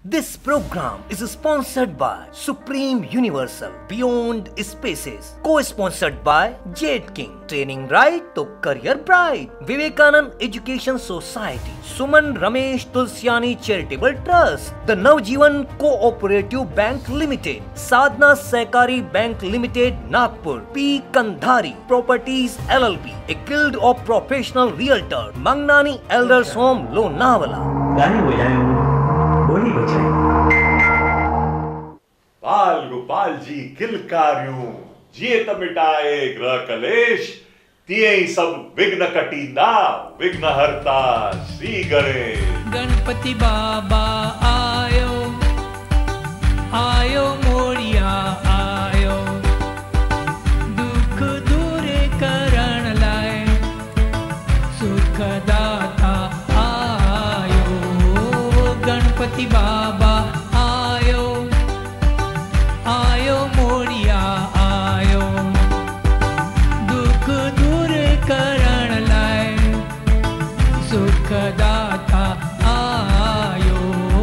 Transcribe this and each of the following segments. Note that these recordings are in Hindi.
This program is sponsored by Supreme Universal Beyond Spaces, co-sponsored by Jade King, Training Right to Career Bright, Vivekanand Education Society, Suman Ramesh Tulsiani Charitable Trust, The Navjeevan Cooperative Bank Limited, Sadhna Sehkari Bank Limited, Nagpur, P. Kandhari Properties LLP, a guild of professional realtor, Mangnani Elders Home, Lonavala. बाल गोपाल जी किलकार्यूं जिए त मिटाए ग्रह कलेश तिए ही सब विघ्न कटींदा विघ्न हरता श्री गणेश। गणपति बाबा आयो आयो मोरिया आयो दुख दूर करण लाए सुख दाता आयो गणपति बाबा आयो आयो मोरिया आयो दुख दूर करण लाए सुख दाता आयो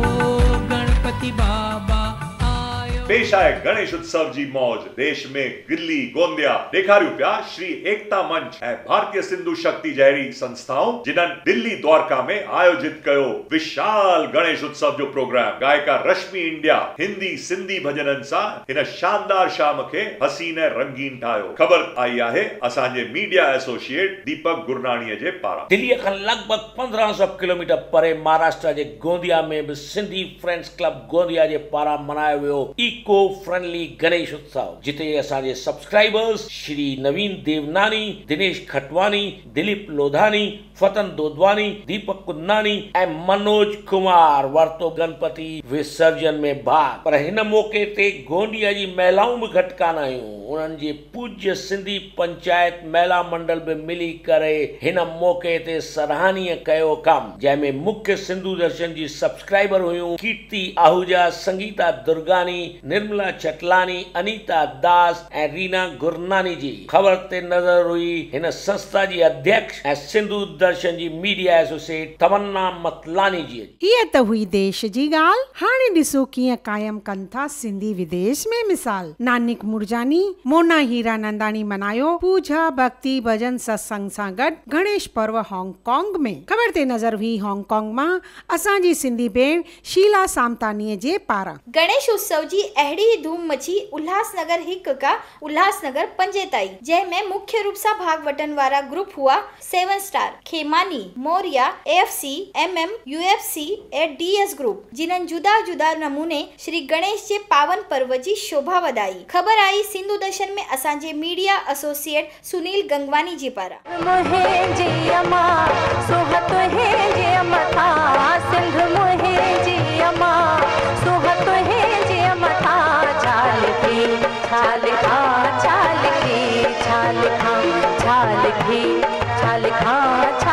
गणपति बाबा आयो। पेश आहे गणेश उत्सव जी मौज देश में दिल्ली गोंदिया ॾेखारियूं पिया श्री एकता मंच ऐं भारतीय सिंधु शक्ति जहिड़ी संस्थाऊं जिन्हनि दिल्ली द्वारका में आयोजित कयो विशाल गणेश उत्सव जो प्रोग्राम। गायिका रश्मि इंडिया हिंदी सिंधी भजननि सां हिन शानदार शाम खे हसीन ऐं रंगीन ठाहियो। ख़बर आई आहे असांजे मीडिया एसोसिएट दीपक गुरनाणीअ जे पारां। दिल्लीअ खां लॻभॻि 1500 किलोमीटर परे महाराष्ट्र जे गोंदिया में भी सिंधी फ्रेंड्स क्लब गोंदिया जे पारां मनायो वियो इको फ्रेंडली गणेश उत्सव, जिते असांजे सब्सक्राइबर्स श्री नवीन देवनानी, दिनेश खटवानी, दिलीप लोधानी, फतन दोदवानी, दीपक कुन्नानी ऐं मनोज कुमार वरतो गणपति विसर्जन में भाग। पर हिन मौके ते गोंदिया जी महिलाऊं भी घटि कान आहियूं। उन्हनि जे पूज्य सिंधी पंचायत महिला मंडल भी मिली करे हिन मौके ते सराहनीय कयो कम, जंहिंमें मुख्य सिंधु दर्शन जी सब्सक्राइबर हुयूं कीर्ति आहूजा, संगीता दुर्गानी, निर्मला चटलानी, अनीता दास ऐं रीना गुरनानी जी। ख़बर ते नज़र हुई हिन संस्था जी अध्यक्ष ऐं सिंधु दर्शन जी मीडिया एसोसिएट तमन्ना मतलानी जी। हीअ त हुई देश जी ॻाल्हि। हाणे ॾिसो कीअं कायम कनि था सिंधी विदेश में मिसाल। नानिक मुरजानी, मोना हीरानंदानी मनायो पूजा भक्ति भजन सत्संग सां गॾु गणेश पर्व हांगकांग में। ख़बर ते नज़र हुई हांगकांग मां असांजी सिंधी भेण शीला सामतानीअ जे पारां। गणेश उत्सव जी अहिड़ी ही धूम मची उल्हासनगर 1 का उल्हासनगर 5 ताईं, जंहिंमें मुख्य रूप सां भाग वठण वारा ग्रुप हुआ 7 star, Khemani, Moriya, AFC, MM, UFC ऐं DS ग्रुप, जिन्हनि जुदा जुदा नमूने श्री गणेश जे पावन पर्व जी शोभा वधाई। ख़बर आई सिंधु दर्शन में असांजे मीडिया एसोसिएट सुनील गंगवानी जी पारां। छाल खा